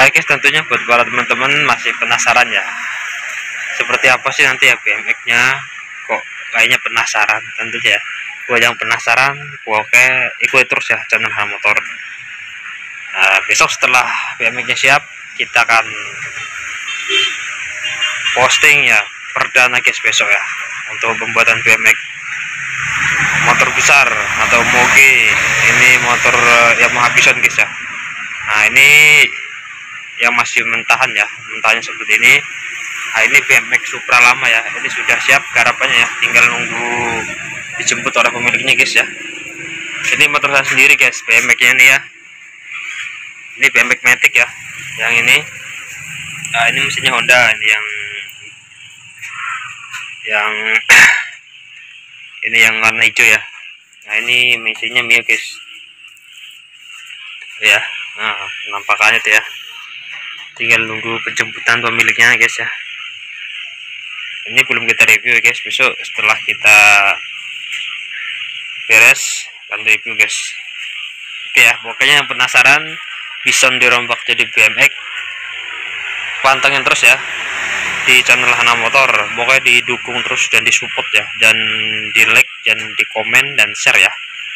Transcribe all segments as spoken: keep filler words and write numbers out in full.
Oke guys, tentunya buat para teman-teman masih penasaran ya, seperti apa sih nanti ya B M X-nya, kok kayaknya penasaran. Tentunya ya, buat yang penasaran, oke ikuti terus ya channel Hana Motor. Nah, besok setelah B M X-nya siap, kita akan posting ya perdana guys besok ya, untuk pembuatan B M X motor besar atau moge. Ini motor Yamaha Bison guys ya. Nah, ini yang masih mentahan ya, mentahnya seperti ini. Nah, ini B M X Supra lama ya, ini sudah siap garapannya ya, tinggal nunggu dijemput oleh pemiliknya guys ya. Ini motor saya sendiri guys, B M X-nya ini ya. Ini B M X Matic ya, yang ini. Nah, ini mesinnya Honda, ini yang yang ini yang warna hijau ya. Nah, ini mesinnya Mio guys ya. Nah, penampakannya tuh ya, tinggal nunggu penjemputan pemiliknya guys ya. Ini belum kita review guys, besok setelah kita beres akan review guys. Oke ya, pokoknya yang penasaran Bison dirombak jadi B M X, pantengin terus ya di channel Hana Motor. Pokoknya didukung terus dan disupport ya, dan di like dan di komen dan share ya.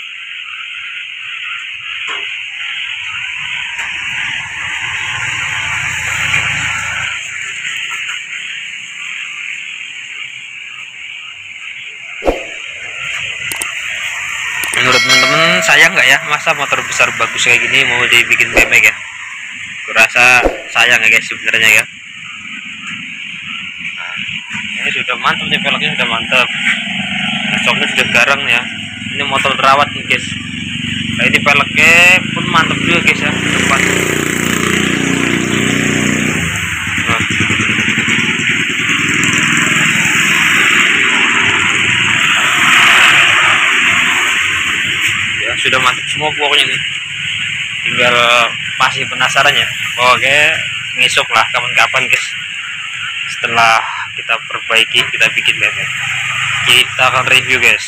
Menurut teman-teman sayang nggak ya, masa motor besar bagus kayak gini mau dibikin B M X ya? Kurasa sayang ya guys sebenarnya ya. Nah, ini sudah mantap nih, velgnya sudah mantap, soknya sudah garang ya. Ini motor terawat nih guys. Nah, ini velgnya pun mantap juga guys ya, depan. Nah. Sudah mantap semua pokoknya nih, tinggal masih penasaran ya. Oke, ngesok lah kapan-kapan guys, setelah kita perbaiki kita bikin B M X, kita akan review guys.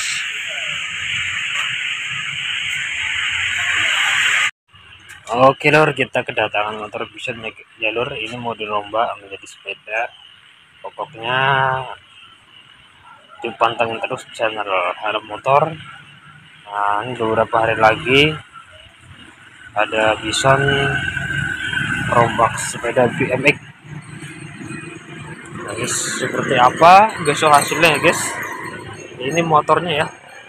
Oke lor, kita kedatangan motor Bison ya lor. Ini mau dirombak menjadi sepeda. Pokoknya dipantengin terus channel Hana Motor. Nah, ini beberapa hari lagi ada Bison rombak sepeda B M X. Nah, guys, seperti apa besok hasilnya guys. Ini motornya ya,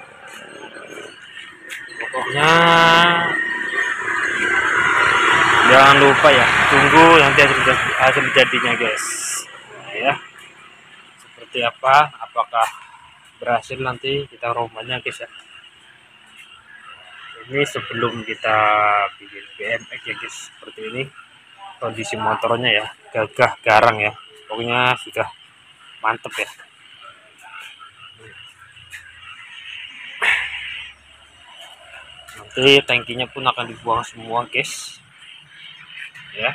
pokoknya jangan lupa ya, tunggu nanti hasil, hasil jadinya guys. Nah, ya seperti apa, apakah berhasil nanti kita rombaknya guys ya. Ini sebelum kita bikin B M X ya guys, seperti ini kondisi motornya ya, gagah garang ya, pokoknya sudah mantep ya. Nanti tangkinya pun akan dibuang semua guys ya.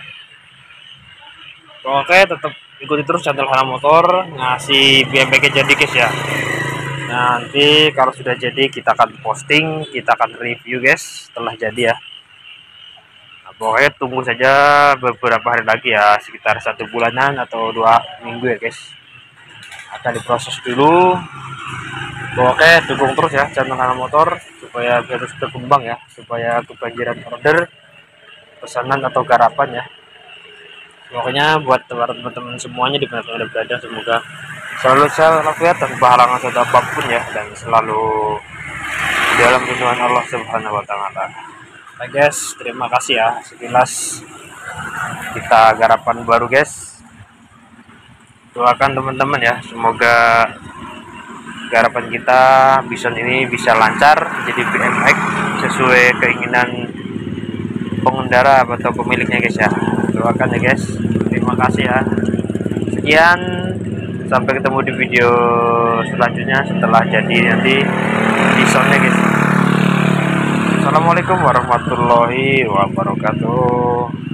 Oke, tetap ikuti terus channel Hana Motor, ngasih B M X jadi guys ya. Nanti kalau sudah jadi kita akan posting, kita akan review guys setelah jadi ya. Nah, pokoknya tunggu saja beberapa hari lagi ya, sekitar satu bulanan atau dua minggu ya guys, akan diproses dulu. Oke, dukung terus ya channel Hana Motor supaya terus berkembang ya, supaya kebanjiran order, pesanan atau garapan ya. Pokoknya buat teman-teman semuanya di mana ada berada, semoga selalu sehat tanpa halangan suatu apapun ya, dan selalu dalam lindungan Allah Subhanahu wa taala. Nah guys, terima kasih ya, sekilas kita garapan baru guys. Doakan teman-teman ya, semoga garapan kita Bison ini bisa lancar jadi B M X sesuai keinginan pengendara atau pemiliknya guys ya. Doakan ya guys, terima kasih ya. Sekian, sampai ketemu di video selanjutnya setelah jadi nanti Bisonnya guys. Assalamualaikum warahmatullahi wabarakatuh.